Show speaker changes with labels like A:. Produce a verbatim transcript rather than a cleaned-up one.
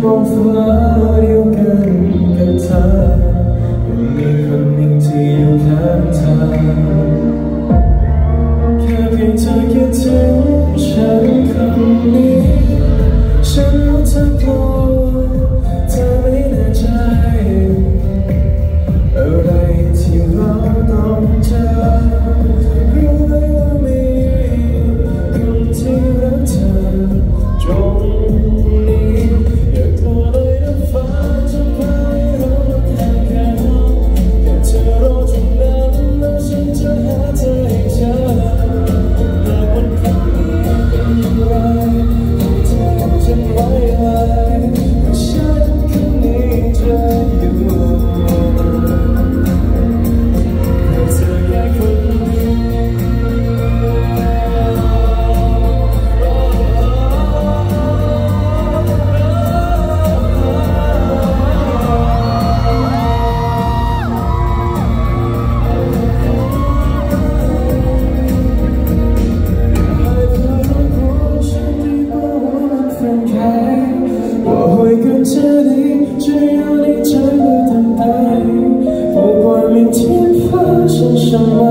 A: มองฟ้าเดียวกันกับเธอยังมีคนหนึ่งที่อยู่ข้างเธอแค่เพียงเธอคิดถึงฉันคนนี้ฉันรู้เธอกลัวเธอไม่แน่ใจอะไรที่เราต้องเจอรู้ไหมว่ามีคนที่รักเธอตรงนี้อยากโทรเลยนะฟ้าจะพาให้เราห่างกันแค่เธอรอตรงนั้นแล้วฉันจะหาเธอให้เจอหากวันพรุ่งนี้เป็นอย่างไรเธอจะไว้อะไรฉันคนนี้จะอยู่ว่าหวยกันเธอดีจะอยู่ในใจเมื่อตั้งแต่ผูกไว้ในที่ฟ้าฉันฉัน